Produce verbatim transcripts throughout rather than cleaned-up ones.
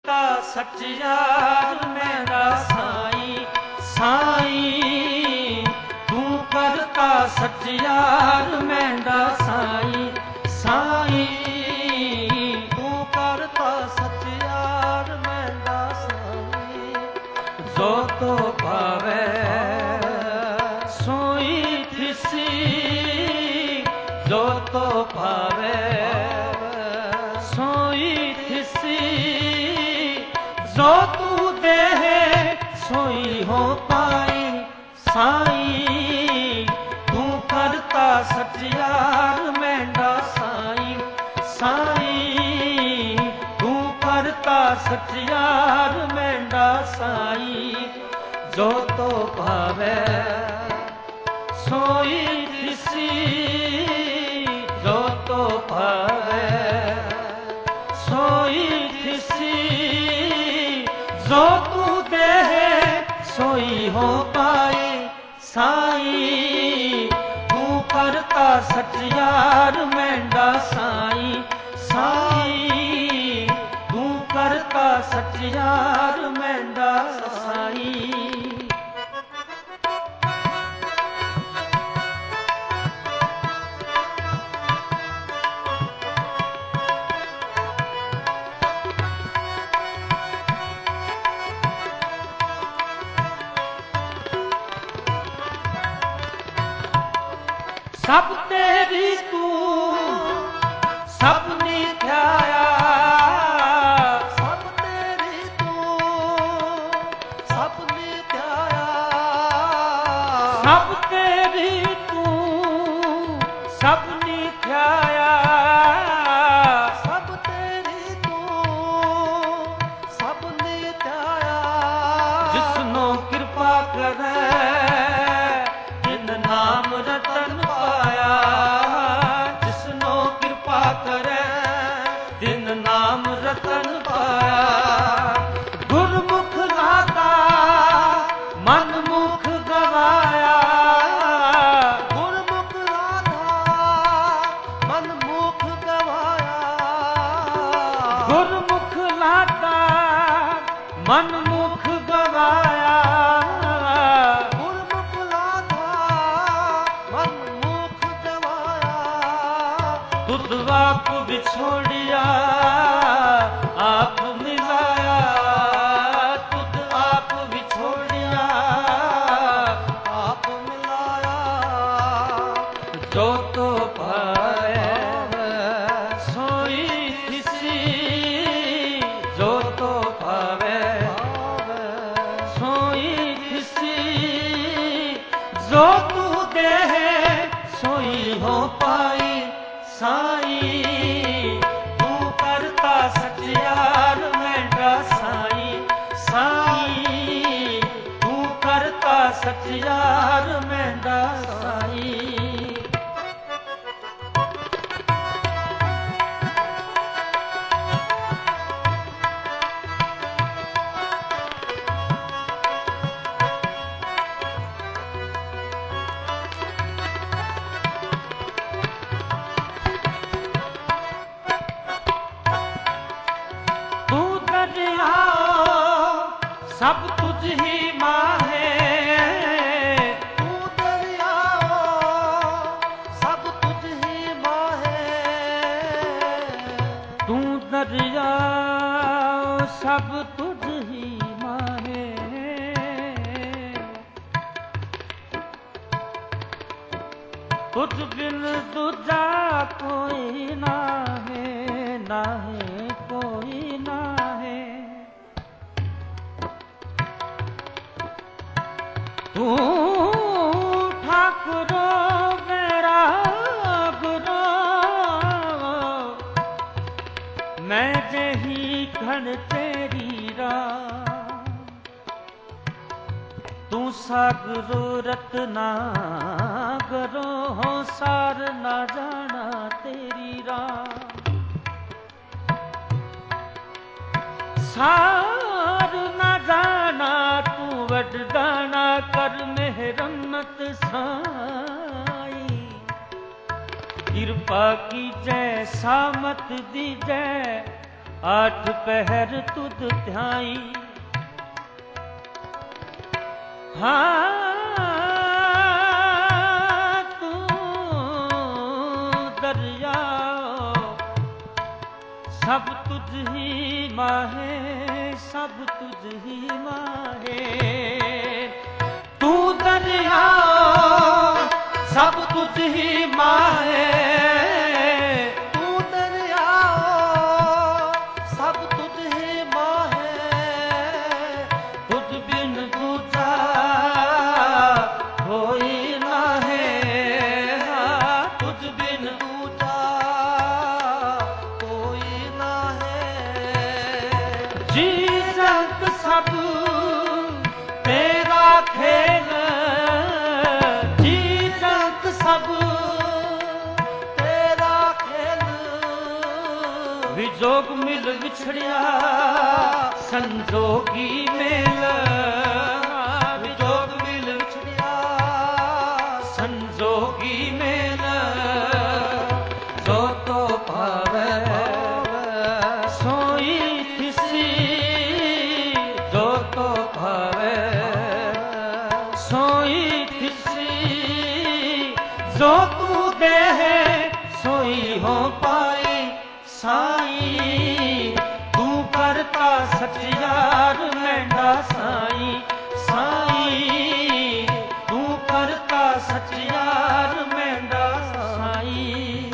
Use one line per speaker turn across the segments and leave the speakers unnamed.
करता सचियार मेरा साईं साईं तू करता सचियार मेरा साईं साईं
तू करता सचियार मेरा साईं
जो तो पावे सोई थिसी जो तो पावे सोई थिसी जो तू दे सोई हो पाई साईं तू करता सचियार मेरा साईं साईं तू करता सचियार मेरा साईं जो तो भावे सोई दिसी जो तो भावे सोई दिसी जो तू दे सोई हो पाए साईं तू करता सचियार मेरा साईं साईं तू करता सचियार मेरा साईं सब तेरी तू सब नित्याया
सब तेरी तू सब नित्याया
सब तेरी तू सब नित्याया
सब तेरी तू सब नित्याया
जिसनो कृपा करे जिन नाम रतन पाया जिसनो कृपा करे दिन नाम रतन पाया गुरमुख लाता मन मुख गवाया
गुरमुख राधा मन मुख गवाया
गुरमुख लाता मन मुख गवाया
गुरमुख राधा मन मुख गवाया
तुद आप बिछोड़िया आप मिलाया तुद आप बिछोड़िया
आप मिलाया
जो तो पाए सोई किसी जो तो पावे सोई किसी जो तू दे सोई हो पाई साईं तू करता सचियार मेरा साईं साईं तू करता सचियार मेरा साईं तू दरिया सब तुझ ही माहे
तू दरिया सब तुझ ही माहे
तू दरिया सब तुझ ही माहे तुझ बिन दूजा कोई ना है ना है कोई ना है तू ठाकुरो मेरा गुरो मैं जही घन तेरी रा तू सागरो रतना गरो हो सार ना जाना तेरी रा सार ना जाना तू वडदाना कर मेहरमत साई कृपा की जय सामत दी जय आठ पहर तुद ध्याई। हाँ तू दरिया सब तुझ ही माहे, सब तुझ ही माहे। तू दरिया सब तुझ ही माहे,
तू दरिया सब तुझ ही माहे।
तुझ बिन दूजा कोई ना है। हाँ, तुझ बिन
दूजा कोई ना है।
जी जंत सब तेरा खेल, जी जंत सब
तेरा खेल।
विजोग मिल विछड़िया संजोगी मेल। विजोग मिल
विछड़िया
संजोगी मेल। जो तो पावे सोई किसी, जो तो पावे सोई किसी। जो तू दे सोई हो पाई साईं। तू करता सचियार मैंडा साईं, साईं। तू करता सचियार मैंडा साईं।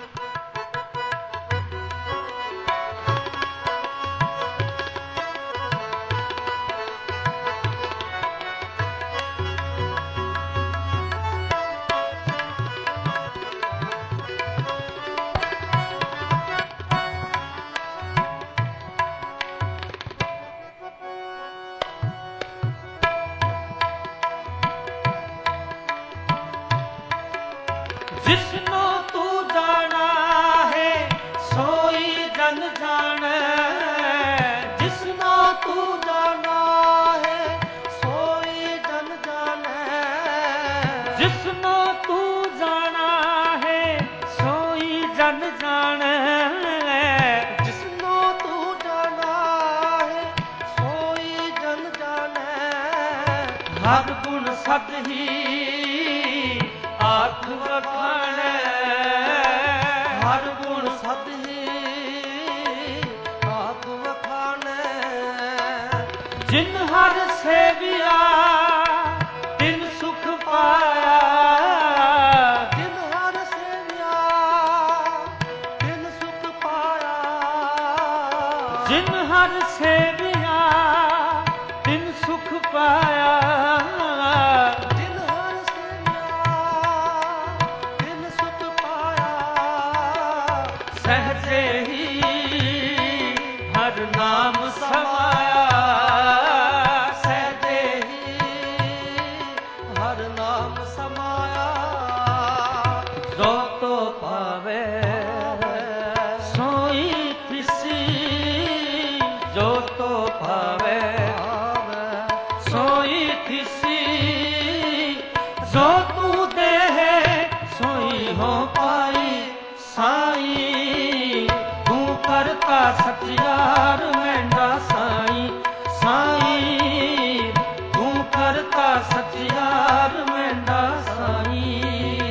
जिसनो तू जाना है सोई जन जाने।
जिसनो तू जाना है सोई जन जाने।
जिसनो तू जाना है सोई जन जाने।
जिसनो तू जाना है सोई जन जाने।
हर गुण सद ही आख वखाणे।
हर गुण सद ही आख वखाणे।
जिन हर सेविया तिन सुख पाया।
जिन हर सेविया तिन सुख पाया।
जिन हर सेविया तिन सुख पाया।
जिन हर सेविया तिन सुख पाया।
सहजे ही हर नाम समाया।
सहजे ही हर नाम समाया।
जो तो पावे सोई किसी। जो तो पावे सोई किसी। जो तू दे सोई हो पाई साईं। तू करता सचियार मैंडा साईं, साईं। तू करता सचियार मैंडा साईं।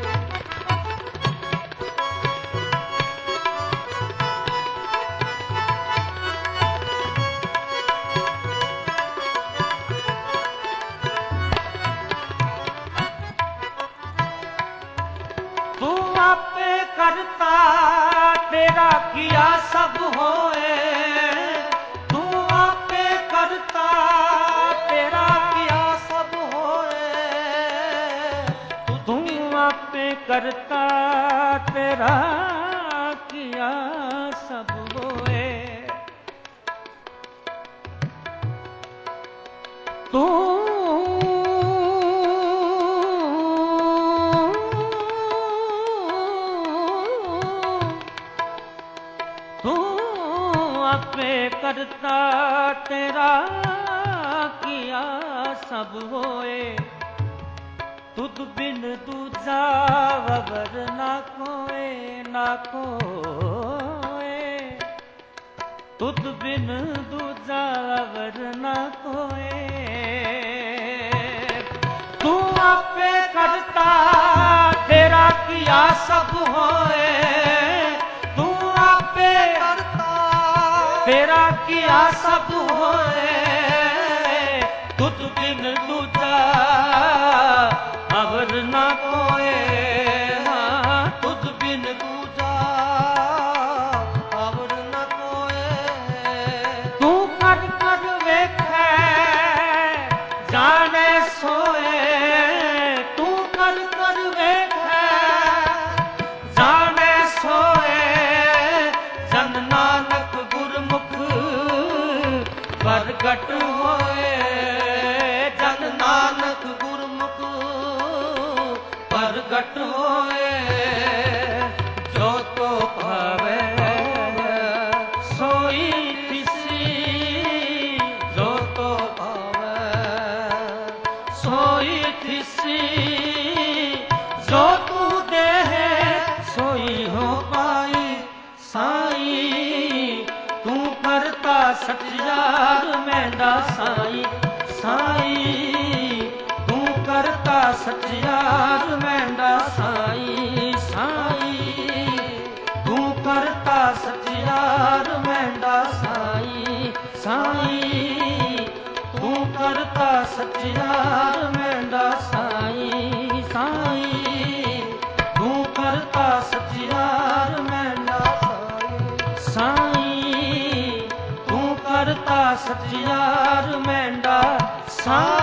तू आपे करता तेरा किया सब होए। तू आपे करता तेरा
किया सब होए।
तू आपे करता तेरा किया सब होए। तू तू आपे करता तेरा किया सब होए। तुद बिन दूजा वबर ना कोए, ना कोए। तुद बिन दूजा अवर न कोए। तू आपे करता तेरा किया सब होए। तू आपे
करता
तेरा किया सब होए। तुद बिन दूजा अवर न कोए। हाँ तुद बिन
दूजा अवर न कोए।
तू कर कर वेखै जाने सोए। तू कर कर वेखै जाने सोए। जन नानक गुरमुख प्रगट होए। जन नानक
गुरमुख
प्रगट होए। जो तो भावे सोई तिसी। जो तो
भावै
सोई तिसी। जो तू देह सोई हो पाई साई। तू करता सतजार मैंदा साई। साई तू करता सतजार मैंदा साई। साई तू करता सतजार मैंदा साई। साई तू करता सतजार मैंदा साई। साई तू करता सतजार मैंदा साई। तू करता सतजार मैंदा साई।